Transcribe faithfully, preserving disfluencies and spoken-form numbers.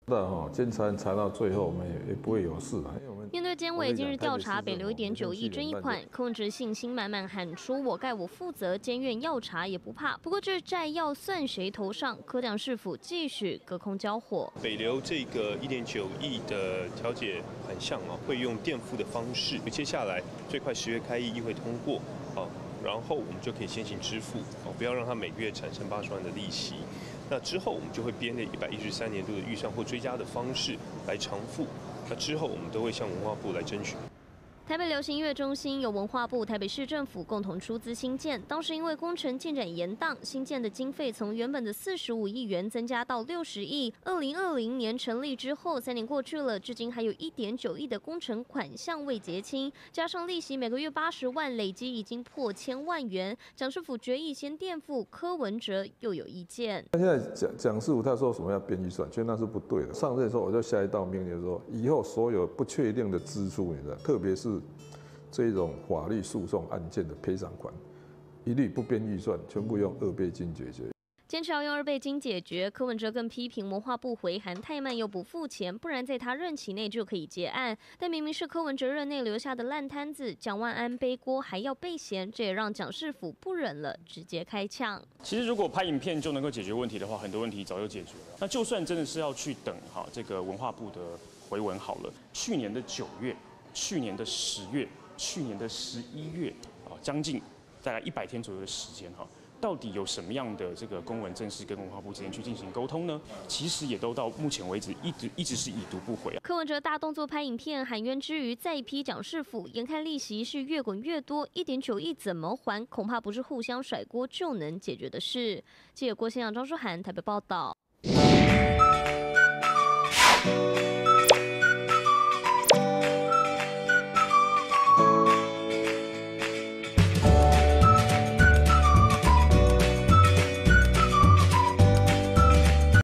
的哈，监察人查到最后，我们也也不会有事啊。因为我们面对监委近日调查北流一点九亿争议款，柯文哲信心满满喊出“我盖我负责”，监院要查也不怕。不过这债要算谁头上？柯蒋市府继续隔空交火。 北流这个一点九亿的调解款项啊，会用垫付的方式，接下来最快十月开议，议会通过啊，然后我们就可以先行支付哦，不要让它每个月产生八十万的利息。那之后我们就会编列一百一十三年度的预算或追加的方式来偿付。那之后我们都会向文化部来争取。 台北流行音乐中心由文化部、台北市政府共同出资兴建，当时因为工程进展延宕，新建的经费从原本的四十五亿元增加到六十亿。二零二零年成立之后，三年过去了，至今还有一点九亿的工程款项未结清，加上利息每个月八十万，累积已经破千万元。蒋市府决议先垫付，柯文哲又有意见。 现在蒋蒋市府他说什么要编预算，其实那是不对的。上任的时候我就下一道命令说，以后所有不确定的支出，你知道，特别是这种法律诉讼案件的赔偿款，一律不编预算，全部用二倍金解决。 坚持要用二倍金解决，柯文哲更批评文化部回函太慢又不付钱，不然在他任期内就可以结案。但明明是柯文哲任内留下的烂摊子，蒋万安背锅还要被嫌，这也让蒋市府不忍了，直接开枪。 其实如果拍影片就能够解决问题的话，很多问题早就解决了。那就算真的是要去等哈这个文化部的回文好了，去年的九月、去年的十月、去年的十一月啊，将近大概一百天左右的时间哈。到底有什么样的这个公文正式跟文化部之间去进行沟通呢？其实也都到目前为止一直一直是已读不回啊。 柯文哲大动作拍影片喊冤之余，再批蒋市府，眼看利息是越滚越多，一点九亿怎么还？恐怕不是互相甩锅就能解决的事。记者郭先阳、张书涵台北报道。